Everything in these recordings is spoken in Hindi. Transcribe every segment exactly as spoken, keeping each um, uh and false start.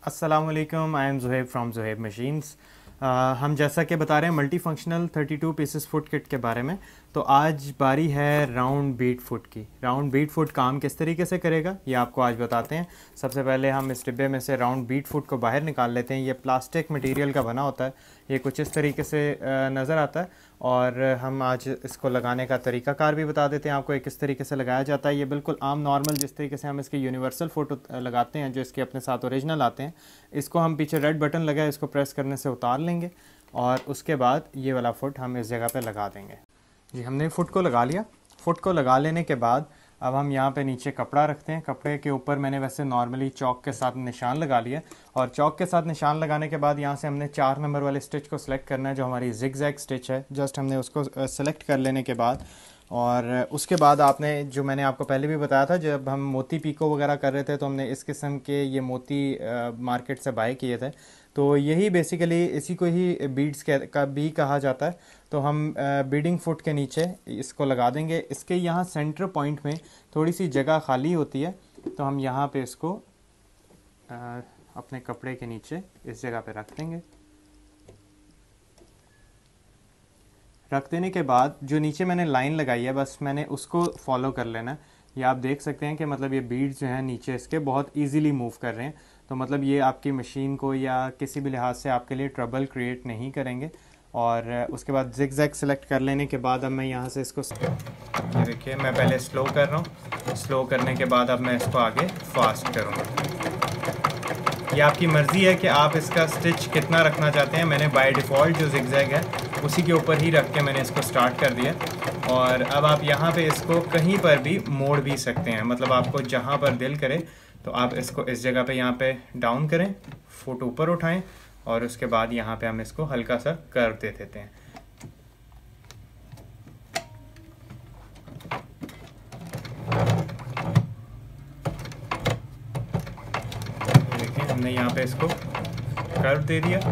अस्सलामुअलैकुम, I am Zuhaib from Zuhaib machines. हम जैसा कि बता रहे हैं multi functional thirty two pieces foot kit के बारे में। तो आज बारी है राउंड बीट फुट की। राउंड बीट फुट काम किस तरीके से करेगा ये आपको आज बताते हैं। सबसे पहले हम इस डिब्बे में से राउंड बीट फुट को बाहर निकाल लेते हैं। ये प्लास्टिक मटेरियल का बना होता है, ये कुछ इस तरीके से नज़र आता है। और हम आज इसको लगाने का तरीक़ाकार भी बता देते हैं आपको, ये किस तरीके से लगाया जाता है। ये बिल्कुल आम नॉर्मल जिस तरीके से हम इसके यूनिवर्सल फ़ोटो लगाते हैं, जो इसके अपने साथ ओरिजिनल आते हैं, इसको हम पीछे रेड बटन लगा है, इसको प्रेस करने से उतार लेंगे और उसके बाद ये वाला फ़ुट हम इस जगह पे लगा देंगे। जी, हमने फ़ुट को लगा लिया। फ़ुट को लगा लेने के बाद अब हम यहाँ पे नीचे कपड़ा रखते हैं। कपड़े के ऊपर मैंने वैसे नॉर्मली चौक के साथ निशान लगा लिया और चौक के साथ निशान लगाने के बाद यहाँ से हमने चार नंबर वाले स्टिच को सिलेक्ट करना है, जो हमारी जिग जैग स्टिच है। जस्ट हमने उसको सेलेक्ट कर लेने के बाद और उसके बाद आपने, जो मैंने आपको पहले भी बताया था, जब हम मोती पीको वगैरह कर रहे थे तो हमने इस किस्म के ये मोती मार्केट से बाय किए थे। तो यही बेसिकली इसी को ही बीड्स का भी कहा जाता है। तो हम बीडिंग फुट के नीचे इसको लगा देंगे। इसके यहाँ सेंटर पॉइंट में थोड़ी सी जगह खाली होती है, तो हम यहाँ पे इसको आ, अपने कपड़े के नीचे इस जगह पे रख देंगे। रख देने के बाद जो नीचे मैंने लाइन लगाई है, बस मैंने उसको फॉलो कर लेना है। ये आप देख सकते हैं कि मतलब ये बीड्स जो हैं नीचे इसके बहुत इजीली मूव कर रहे हैं। तो मतलब ये आपकी मशीन को या किसी भी लिहाज से आपके लिए ट्रबल क्रिएट नहीं करेंगे। और उसके बाद जिग जैग सेलेक्ट कर लेने के बाद अब मैं यहाँ से इसको, ये देखिए मैं पहले स्लो कर रहा हूँ। स्लो करने के बाद अब मैं इसको आगे फास्ट करूँगा। ये आपकी मर्ज़ी है कि आप इसका स्टिच कितना रखना चाहते हैं। मैंने बाय डिफ़ॉल्ट जो जिग जैग है उसी के ऊपर ही रख के मैंने इसको स्टार्ट कर दिया। और अब आप यहाँ पे इसको कहीं पर भी मोड़ भी सकते हैं, मतलब आपको जहाँ पर दिल करे तो आप इसको इस जगह पे यहाँ पे डाउन करें, फुट ऊपर उठाएं और उसके बाद यहाँ पे हम इसको हल्का सा कर्व दे देते हैं। देखिए हमने यहाँ पे इसको कर्व दे दिया।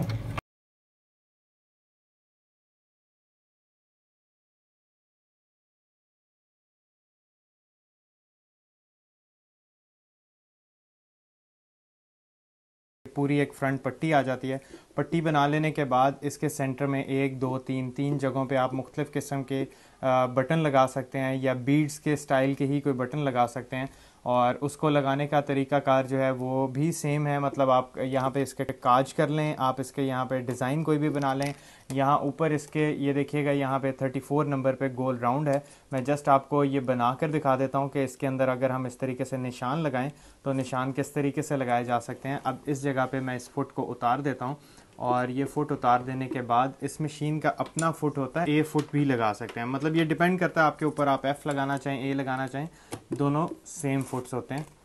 पूरी एक फ्रंट पट्टी आ जाती है। पट्टी बना लेने के बाद इसके सेंटर में एक दो तीन तीन जगहों पे आप मुख्तलिफ़ किस्म के बटन लगा सकते हैं या बीड्स के स्टाइल के ही कोई बटन लगा सकते हैं। और उसको लगाने का तरीक़ाकार जो है वो भी सेम है, मतलब आप यहाँ पे इसके काज कर लें, आप इसके यहाँ पे डिज़ाइन कोई भी बना लें। यहाँ ऊपर इसके ये देखिएगा यहाँ पे थर्टी फोर नंबर पे गोल राउंड है। मैं जस्ट आपको ये बना कर दिखा देता हूँ कि इसके अंदर अगर हम इस तरीके से निशान लगाएं तो निशान किस तरीके से लगाए जा सकते हैं। अब इस जगह पे मैं इस फुट को उतार देता हूँ और ये फुट उतार देने के बाद इस मशीन का अपना फुट होता है, ए फुट भी लगा सकते हैं। मतलब ये डिपेंड करता है आपके ऊपर, आप एफ़ लगाना चाहें ए लगाना चाहें, दोनों सेम फुट्स होते हैं।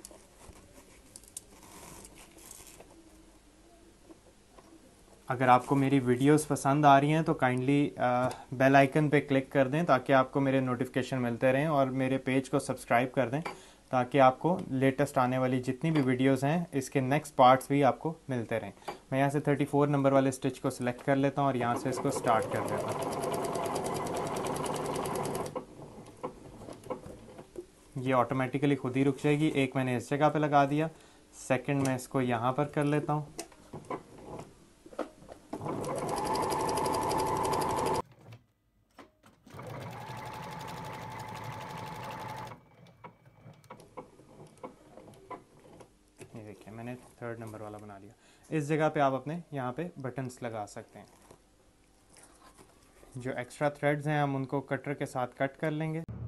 अगर आपको मेरी वीडियोस पसंद आ रही हैं तो काइंडली बेल आइकन पे क्लिक कर दें ताकि आपको मेरे नोटिफिकेशन मिलते रहें, और मेरे पेज को सब्सक्राइब कर दें ताकि आपको लेटेस्ट आने वाली जितनी भी वीडियोस हैं इसके नेक्स्ट पार्ट्स भी आपको मिलते रहें। मैं यहाँ से थर्टी फोर नंबर वाले स्टिच को सिलेक्ट कर लेता हूँ और यहाँ से इसको स्टार्ट कर देता हूँ। ये ऑटोमेटिकली खुद ही रुक जाएगी। एक मैंने इस जगह पे लगा दिया, सेकंड मैं इसको यहाँ पर कर लेता हूँ। ये देखिए मैंने थर्ड नंबर वाला बना लिया। इस जगह पे आप अपने यहाँ पे बटन्स लगा सकते हैं। जो एक्स्ट्रा थ्रेड्स हैं हम उनको कटर के साथ कट कर लेंगे।